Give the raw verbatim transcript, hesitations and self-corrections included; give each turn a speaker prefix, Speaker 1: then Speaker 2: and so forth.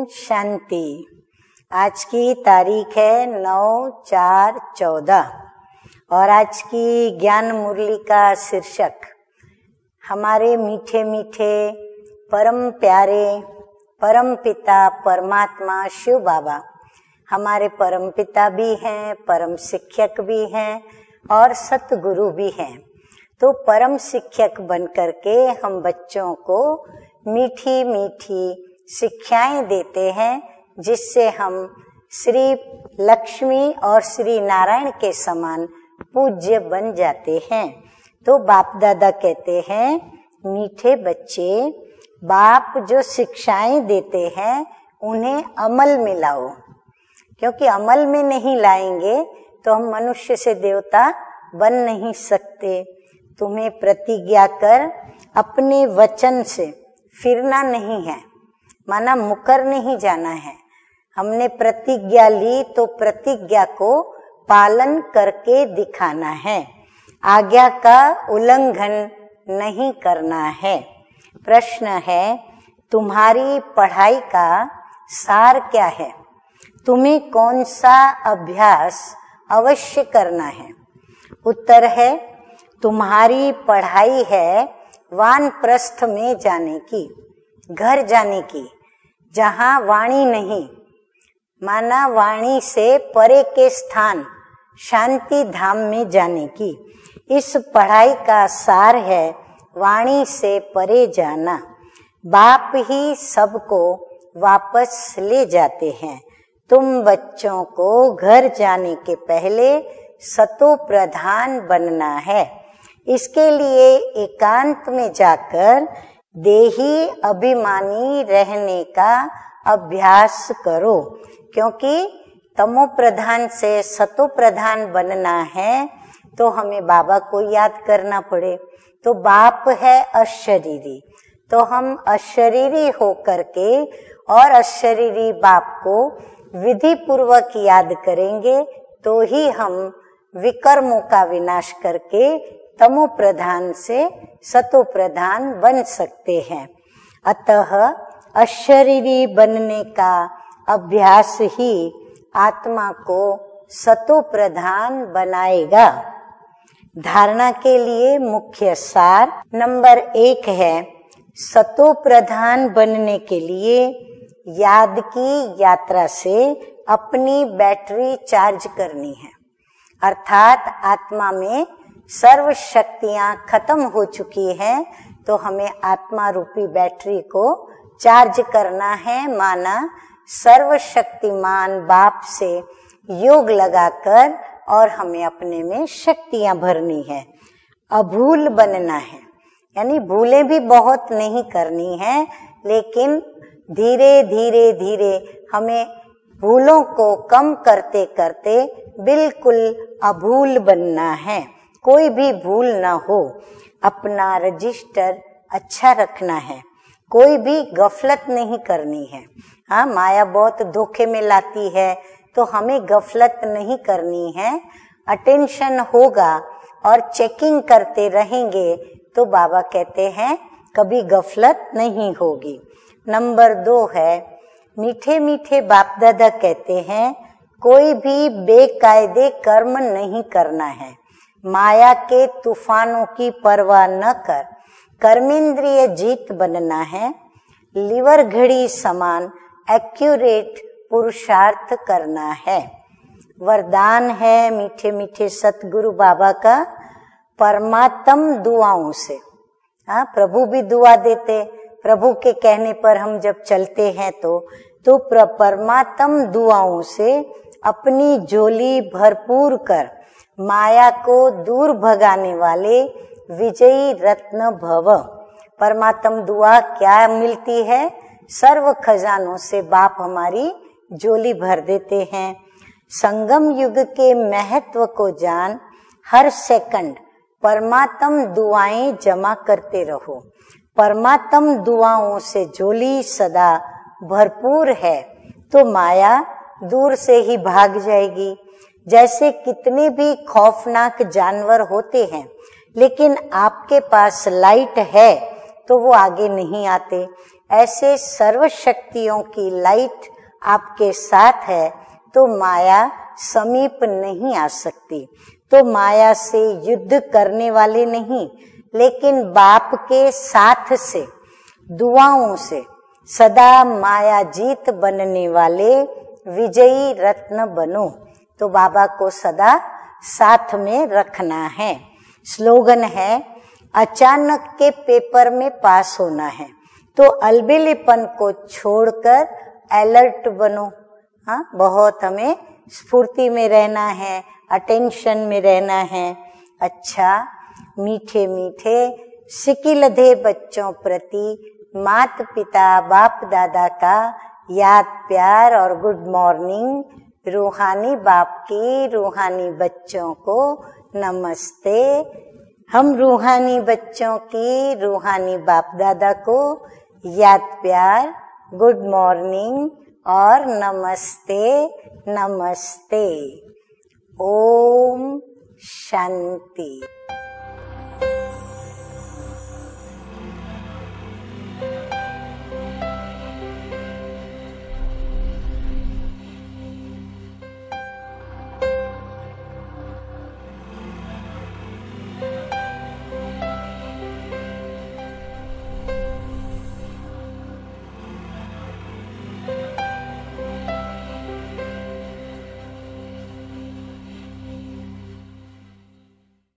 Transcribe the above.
Speaker 1: शांति। आज की तारीख है नौ चार चौदह और आज की ज्ञान मुरली का शीर्षक हमारे मीठे मीठे परम प्यारे परम पिता परमात्मा शिव बाबा हमारे परम पिता भी हैं, परम शिक्षक भी हैं और सतगुरु भी हैं। तो परम शिक्षक बन करके हम बच्चों को मीठी मीठी शिक्षाएं देते हैं, जिससे हम श्री लक्ष्मी और श्री नारायण के समान पूज्य बन जाते हैं। तो बाप दादा कहते हैं, मीठे बच्चे, बाप जो शिक्षाएं देते हैं उन्हें अमल में लाओ, क्योंकि अमल में नहीं लाएंगे तो हम मनुष्य से देवता बन नहीं सकते। तुम्हें प्रतिज्ञा कर अपने वचन से फिरना नहीं है, माना मुकर नहीं जाना है। हमने प्रतिज्ञा ली तो प्रतिज्ञा को पालन करके दिखाना है, आज्ञा का उल्लंघन नहीं करना है। प्रश्न है, तुम्हारी पढ़ाई का सार क्या है? तुम्हें कौन सा अभ्यास अवश्य करना है? उत्तर है, तुम्हारी पढ़ाई है वानप्रस्थ में जाने की, घर जाने की, जहाँ वाणी नहीं, माना वाणी से परे के स्थान शांति धाम में जाने की। इस पढ़ाई का सार है वाणी से परे जाना। बाप ही सबको वापस ले जाते हैं। तुम बच्चों को घर जाने के पहले सतो प्रधान बनना है। इसके लिए एकांत में जाकर देही अभिमानी रहने का अभ्यास करो, क्योंकि तमो प्रधान से सतो प्रधान बनना है तो हमें बाबा को याद करना पड़े। तो बाप है अशरीरी, तो हम अशरीरी हो करके और अशरीरी बाप को विधि पूर्वक याद करेंगे तो ही हम विकर्मों का विनाश करके तमो प्रधान से सतो प्रधान बन सकते हैं। अतः अशरीरी बनने का अभ्यास ही आत्मा को सतो प्रधान बनाएगा। धारणा के लिए मुख्य सार नंबर एक है, सतो प्रधान बनने के लिए याद की यात्रा से अपनी बैटरी चार्ज करनी है। अर्थात आत्मा में सर्व शक्तियां खत्म हो चुकी हैं, तो हमें आत्मा रूपी बैटरी को चार्ज करना है। माना सर्वशक्तिमान बाप से योग लगाकर और हमें अपने में शक्तियां भरनी है। अभूल बनना है, यानी भूलें भी बहुत नहीं करनी है, लेकिन धीरे धीरे धीरे हमें भूलों को कम करते करते बिल्कुल अभूल बनना है। कोई भी भूल ना हो, अपना रजिस्टर अच्छा रखना है, कोई भी गफलत नहीं करनी है। हाँ, माया बहुत धोखे में लाती है, तो हमें गफलत नहीं करनी है। अटेंशन होगा और चेकिंग करते रहेंगे तो बाबा कहते हैं कभी गफलत नहीं होगी। नंबर दो है, मीठे मीठे बाप दादा कहते हैं, कोई भी बेकायदे कर्म नहीं करना है। माया के तूफानों की परवाह न कर कर्मेंद्रिय जीत बनना है। लीवर घड़ी समान एक्यूरेट पुरुषार्थ करना है। वरदान है मीठे मीठे सतगुरु बाबा का परमात्म दुआओं से। हाँ, प्रभु भी दुआ देते, प्रभु के कहने पर हम जब चलते हैं तो तो परमात्म दुआओं से अपनी झोली भरपूर कर माया को दूर भगाने वाले विजयी रत्न भव। परमात्म दुआ क्या मिलती है? सर्व खजानों से बाप हमारी झोली भर देते हैं। संगम युग के महत्व को जान, हर सेकंड परमात्म दुआएं जमा करते रहो। परमात्म दुआओं से झोली सदा भरपूर है तो माया दूर से ही भाग जाएगी। जैसे कितने भी खौफनाक जानवर होते हैं, लेकिन आपके पास लाइट है तो वो आगे नहीं आते। ऐसे सर्व शक्तियों की लाइट आपके साथ है तो माया समीप नहीं आ सकती। तो माया से युद्ध करने वाले नहीं, लेकिन बाप के साथ से, दुआओं से सदा माया जीत बनने वाले विजयी रत्न बनो। तो बाबा को सदा साथ में रखना है। स्लोगन है, अचानक के पेपर में पास होना है तो अलबेलेपन को छोड़कर अलर्ट बनो। हाँ, बहुत हमें स्फूर्ति में रहना है, अटेंशन में रहना है। अच्छा, मीठे मीठे सिकिलधे बच्चों प्रति माता पिता बाप दादा का याद प्यार और गुड मॉर्निंग। रूहानी बाप की रूहानी बच्चों को नमस्ते। हम रूहानी बच्चों की रूहानी बाप दादा को याद प्यार, गुड मॉर्निंग और नमस्ते नमस्ते। ओम शांति।